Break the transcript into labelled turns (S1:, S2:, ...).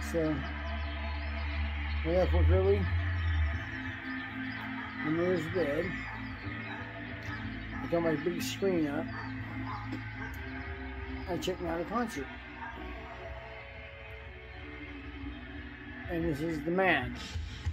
S1: So I left work early. I'm in his bed. I got my big screen up. I checked out a concert. And this is the man.